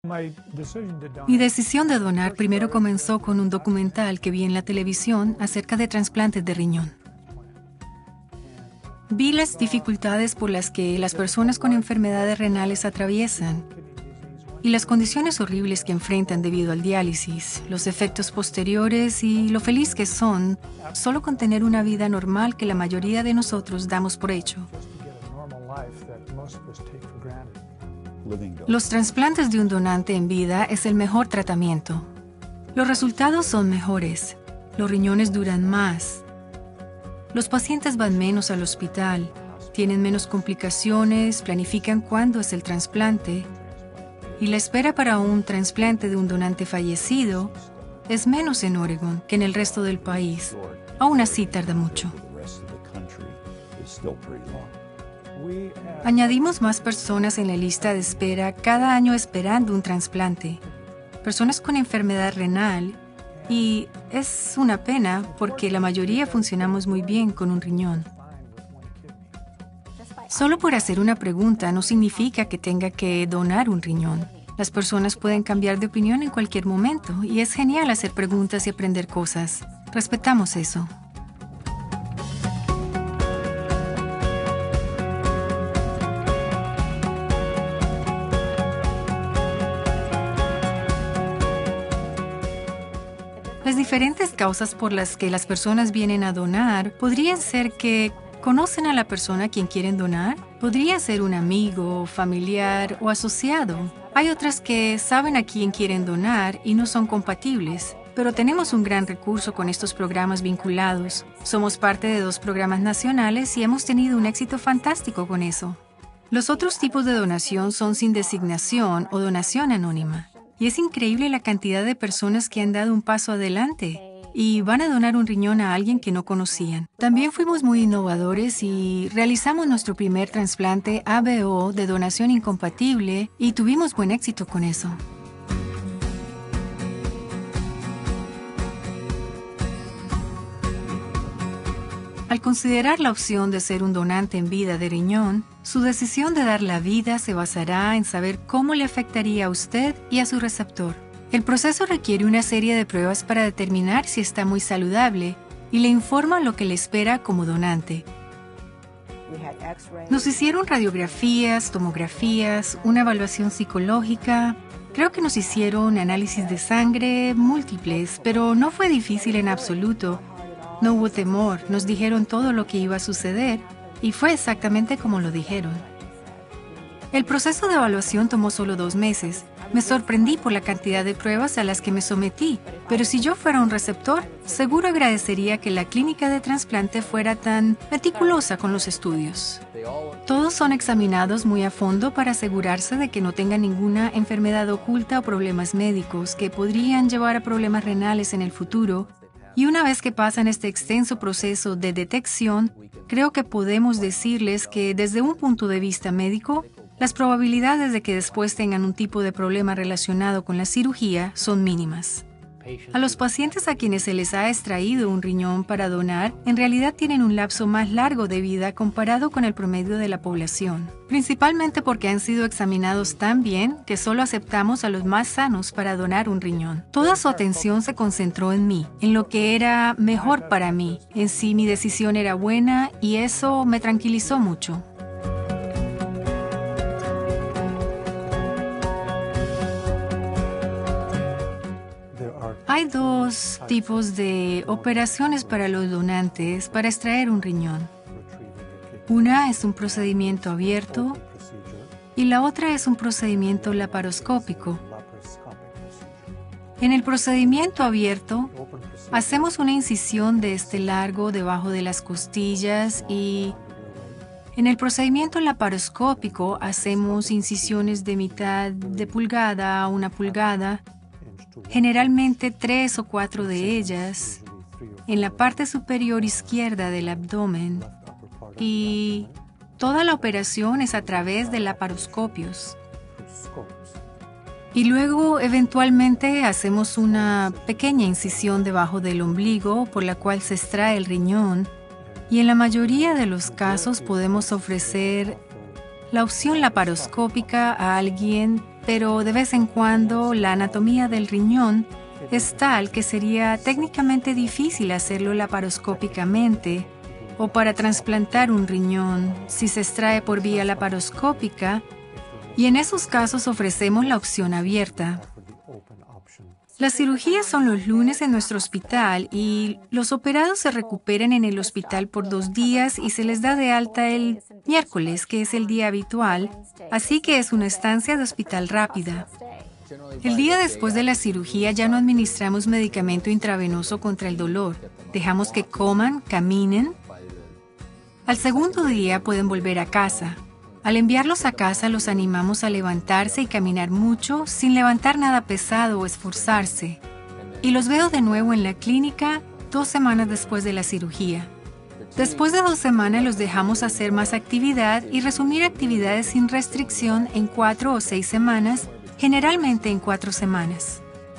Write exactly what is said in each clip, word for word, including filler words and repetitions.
Mi decisión de donar primero comenzó con un documental que vi en la televisión acerca de trasplantes de riñón. Vi las dificultades por las que las personas con enfermedades renales atraviesan y las condiciones horribles que enfrentan debido al diálisis, los efectos posteriores y lo feliz que son solo con tener una vida normal que la mayoría de nosotros damos por hecho. Los trasplantes de un donante en vida es el mejor tratamiento. Los resultados son mejores, los riñones duran más, los pacientes van menos al hospital, tienen menos complicaciones, planifican cuándo es el trasplante y la espera para un trasplante de un donante fallecido es menos en Oregon que en el resto del país. Aún así tarda mucho. Añadimos más personas en la lista de espera cada año esperando un trasplante. Personas con enfermedad renal, y es una pena porque la mayoría funcionamos muy bien con un riñón. Solo por hacer una pregunta no significa que tenga que donar un riñón. Las personas pueden cambiar de opinión en cualquier momento y es genial hacer preguntas y aprender cosas. Respetamos eso. Las diferentes causas por las que las personas vienen a donar podrían ser que conocen a la persona a quien quieren donar, podría ser un amigo, familiar o asociado. Hay otras que saben a quién quieren donar y no son compatibles, pero tenemos un gran recurso con estos programas vinculados. Somos parte de dos programas nacionales y hemos tenido un éxito fantástico con eso. Los otros tipos de donación son sin designación o donación anónima. Y es increíble la cantidad de personas que han dado un paso adelante y van a donar un riñón a alguien que no conocían. También fuimos muy innovadores y realizamos nuestro primer trasplante A B O de donación incompatible y tuvimos buen éxito con eso. Al considerar la opción de ser un donante en vida de riñón, su decisión de dar la vida se basará en saber cómo le afectaría a usted y a su receptor. El proceso requiere una serie de pruebas para determinar si está muy saludable y le informa lo que le espera como donante. Nos hicieron radiografías, tomografías, una evaluación psicológica. Creo que nos hicieron análisis de sangre múltiples, pero no fue difícil en absoluto. No hubo temor, nos dijeron todo lo que iba a suceder y fue exactamente como lo dijeron. El proceso de evaluación tomó solo dos meses. Me sorprendí por la cantidad de pruebas a las que me sometí, pero si yo fuera un receptor, seguro agradecería que la clínica de trasplante fuera tan meticulosa con los estudios. Todos son examinados muy a fondo para asegurarse de que no tengan ninguna enfermedad oculta o problemas médicos que podrían llevar a problemas renales en el futuro. Y una vez que pasan este extenso proceso de detección, creo que podemos decirles que desde un punto de vista médico, las probabilidades de que después tengan un tipo de problema relacionado con la cirugía son mínimas. A los pacientes a quienes se les ha extraído un riñón para donar, en realidad tienen un lapso más largo de vida comparado con el promedio de la población, principalmente porque han sido examinados tan bien que solo aceptamos a los más sanos para donar un riñón. Toda su atención se concentró en mí, en lo que era mejor para mí, en si mi decisión era buena y eso me tranquilizó mucho. Hay dos tipos de operaciones para los donantes para extraer un riñón. Una es un procedimiento abierto y la otra es un procedimiento laparoscópico. En el procedimiento abierto, hacemos una incisión de este largo debajo de las costillas y en el procedimiento laparoscópico hacemos incisiones de mitad de pulgada a una pulgada, generalmente tres o cuatro de ellas, en la parte superior izquierda del abdomen, y toda la operación es a través de laparoscopios. Y luego, eventualmente, hacemos una pequeña incisión debajo del ombligo por la cual se extrae el riñón, y en la mayoría de los casos podemos ofrecer la opción laparoscópica a alguien, pero de vez en cuando la anatomía del riñón es tal que sería técnicamente difícil hacerlo laparoscópicamente, o para trasplantar un riñón si se extrae por vía laparoscópica, y en esos casos ofrecemos la opción abierta. Las cirugías son los lunes en nuestro hospital y los operados se recuperan en el hospital por dos días y se les da de alta el miércoles, que es el día habitual, así que es una estancia de hospital rápida. El día después de la cirugía ya no administramos medicamento intravenoso contra el dolor. Dejamos que coman, caminen. Al segundo día pueden volver a casa. Al enviarlos a casa los animamos a levantarse y caminar mucho sin levantar nada pesado o esforzarse. Y los veo de nuevo en la clínica dos semanas después de la cirugía. Después de dos semanas los dejamos hacer más actividad y resumir actividades sin restricción en cuatro o seis semanas, generalmente en cuatro semanas.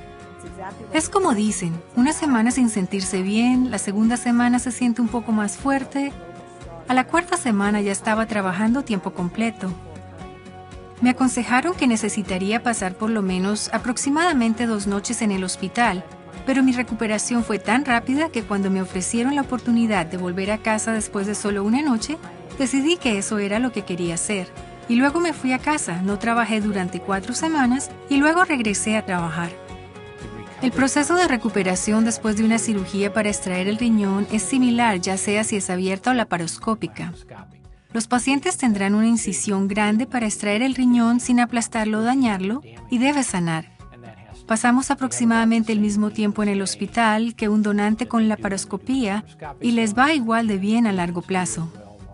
Es como dicen, una semana sin sentirse bien, la segunda semana se siente un poco más fuerte. A la cuarta semana ya estaba trabajando tiempo completo. Me aconsejaron que necesitaría pasar por lo menos aproximadamente dos noches en el hospital, pero mi recuperación fue tan rápida que cuando me ofrecieron la oportunidad de volver a casa después de solo una noche, decidí que eso era lo que quería hacer. Y luego me fui a casa, no trabajé durante cuatro semanas y luego regresé a trabajar. El proceso de recuperación después de una cirugía para extraer el riñón es similar, ya sea si es abierta o laparoscópica. Los pacientes tendrán una incisión grande para extraer el riñón sin aplastarlo o dañarlo y debe sanar. Pasamos aproximadamente el mismo tiempo en el hospital que un donante con laparoscopía y les va igual de bien a largo plazo.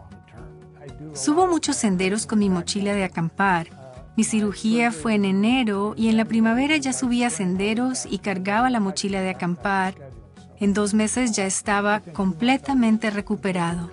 Subo muchos senderos con mi mochila de acampar. Mi cirugía fue en enero y en la primavera ya subía senderos y cargaba la mochila de acampar. En dos meses ya estaba completamente recuperado.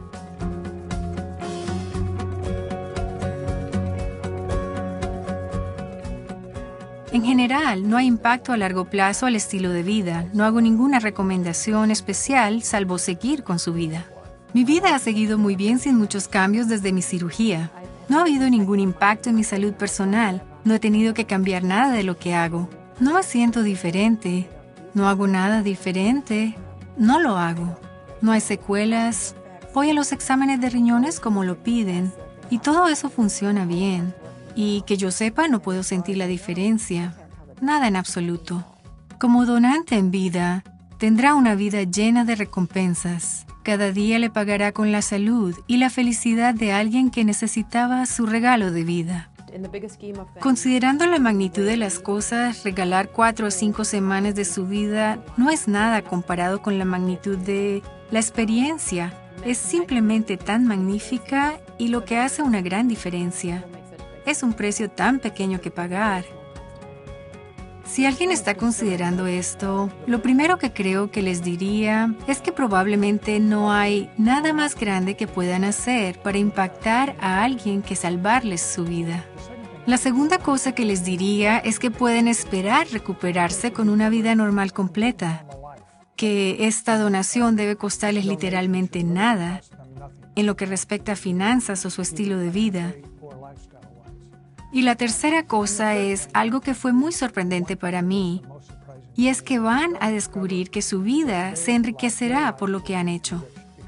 En general, no hay impacto a largo plazo al estilo de vida. No hago ninguna recomendación especial salvo seguir con su vida. Mi vida ha seguido muy bien sin muchos cambios desde mi cirugía. No ha habido ningún impacto en mi salud personal. No he tenido que cambiar nada de lo que hago. No me siento diferente. No hago nada diferente. No lo hago. No hay secuelas. Voy a los exámenes de riñones como lo piden. Y todo eso funciona bien. Y que yo sepa, no puedo sentir la diferencia. Nada en absoluto. Como donante en vida, tendrá una vida llena de recompensas. Cada día le pagará con la salud y la felicidad de alguien que necesitaba su regalo de vida. Considerando la magnitud de las cosas, regalar cuatro o cinco semanas de su vida no es nada comparado con la magnitud de la experiencia. Es simplemente tan magnífica y lo que hace una gran diferencia. Es un precio tan pequeño que pagar. Si alguien está considerando esto, lo primero que creo que les diría es que probablemente no hay nada más grande que puedan hacer para impactar a alguien que salvarles su vida. La segunda cosa que les diría es que pueden esperar recuperarse con una vida normal completa, que esta donación debe costarles literalmente nada en lo que respecta a finanzas o su estilo de vida. Y la tercera cosa es algo que fue muy sorprendente para mí, y es que van a descubrir que su vida se enriquecerá por lo que han hecho.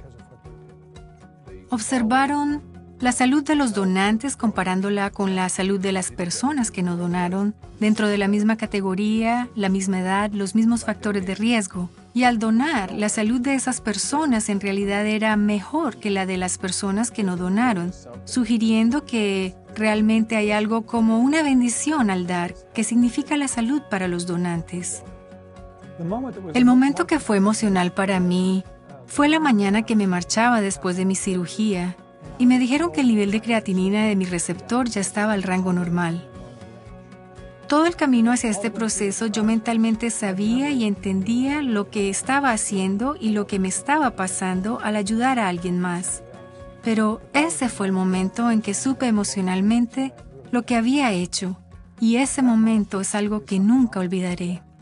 Observaron la salud de los donantes comparándola con la salud de las personas que no donaron, dentro de la misma categoría, la misma edad, los mismos factores de riesgo. Y al donar, la salud de esas personas en realidad era mejor que la de las personas que no donaron, sugiriendo que realmente hay algo como una bendición al dar, que significa la salud para los donantes. El momento que fue emocional para mí fue la mañana que me marchaba después de mi cirugía y me dijeron que el nivel de creatinina de mi receptor ya estaba al rango normal. Todo el camino hacia este proceso yo mentalmente sabía y entendía lo que estaba haciendo y lo que me estaba pasando al ayudar a alguien más. Pero ese fue el momento en que supe emocionalmente lo que había hecho, y ese momento es algo que nunca olvidaré.